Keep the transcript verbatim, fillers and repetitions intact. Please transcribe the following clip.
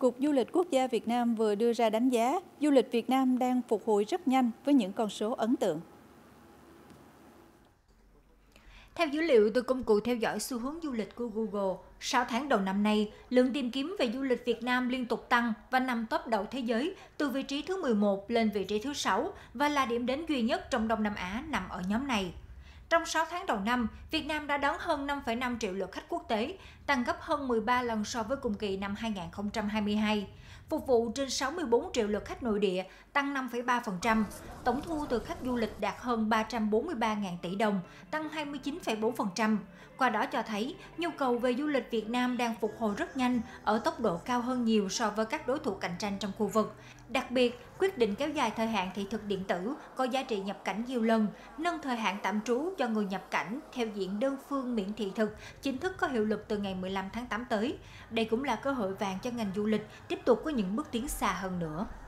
Cục Du lịch Quốc gia Việt Nam vừa đưa ra đánh giá du lịch Việt Nam đang phục hồi rất nhanh với những con số ấn tượng. Theo dữ liệu từ công cụ theo dõi xu hướng du lịch của Google, sáu tháng đầu năm nay, lượng tìm kiếm về du lịch Việt Nam liên tục tăng và nằm top đầu thế giới từ vị trí thứ mười một lên vị trí thứ sáu và là điểm đến duy nhất trong Đông Nam Á nằm ở nhóm này. Trong sáu tháng đầu năm, Việt Nam đã đón hơn năm phẩy năm triệu lượt khách quốc tế, tăng gấp hơn mười ba lần so với cùng kỳ năm hai nghìn không trăm hai mươi hai. Phục vụ trên sáu mươi tư triệu lượt khách nội địa, tăng năm phẩy ba phần trăm. Tổng thu từ khách du lịch đạt hơn ba trăm bốn mươi ba nghìn tỷ đồng, tăng hai mươi chín phẩy bốn phần trăm. Qua đó cho thấy, nhu cầu về du lịch Việt Nam đang phục hồi rất nhanh, ở tốc độ cao hơn nhiều so với các đối thủ cạnh tranh trong khu vực. Đặc biệt, quyết định kéo dài thời hạn thị thực điện tử có giá trị nhập cảnh nhiều lần, nâng thời hạn tạm trú cho người nhập cảnh theo diện đơn phương miễn thị thực chính thức có hiệu lực từ ngày mười lăm tháng tám tới. Đây cũng là cơ hội vàng cho ngành du lịch tiếp tục có những bước tiến xa hơn nữa.